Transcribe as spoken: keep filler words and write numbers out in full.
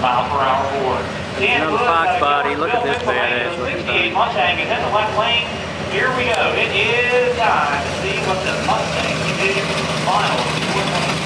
mile per hour forward. Dan Another Wood, Fox uh, body. Gilbert Look at this Phil badass looking sixty-eight thing. Mustang is in the left lane. Here we go. It is time to see what the Mustang can do. Final four twenty.